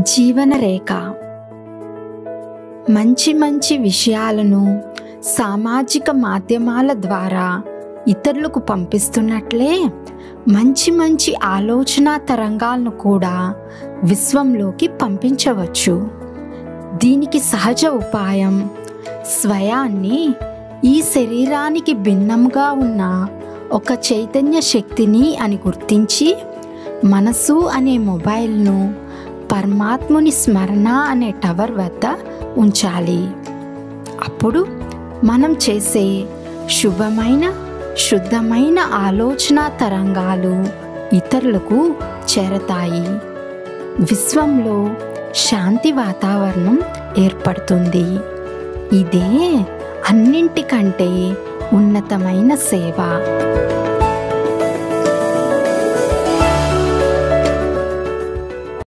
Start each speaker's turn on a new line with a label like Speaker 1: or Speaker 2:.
Speaker 1: జీవన రేఖ. మంచి మంచి విషయాలను సామాజిక మాధ్యమాల ద్వారా ఇతరులకు పంపిస్తున్నట్లే మంచి మంచి ఆలోచన తరంగాలను కూడా విశ్వంలోకి పంపించవచ్చు. దీనికి సహజ ఉపాయం స్వయాన్ని ఈ శరీరానికి భిన్నంగా ఉన్న ఒక చైతన్య శక్తిని అని గుర్తించి మనసు అనే మొబైల్ను పరమాత్ముని స్మరణ అనే టవర్ వద్ద ఉంచాలి. అప్పుడు మనం చేసే శుభమైన శుద్ధమైన ఆలోచన తరంగాలు ఇతరులకు చేరతాయి. విశ్వంలో శాంతి వాతావరణం ఏర్పడుతుంది. ఇదే అన్నింటికంటే ఉన్నతమైన సేవ.